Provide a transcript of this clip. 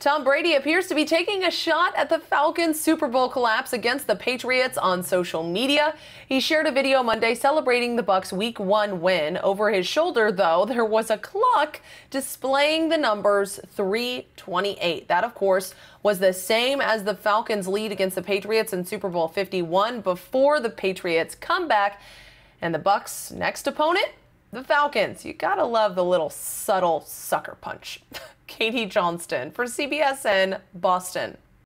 Tom Brady appears to be taking a shot at the Falcons' Super Bowl collapse against the Patriots on social media. He shared a video Monday celebrating the Bucs' Week 1 win. Over his shoulder, though, there was a clock displaying the numbers 3:28. That, of course, was the same as the Falcons' lead against the Patriots in Super Bowl 51 before the Patriots' comeback. And the Bucs' next opponent? The Falcons. You gotta love the little subtle sucker punch. Katie Johnston for CBS in Boston.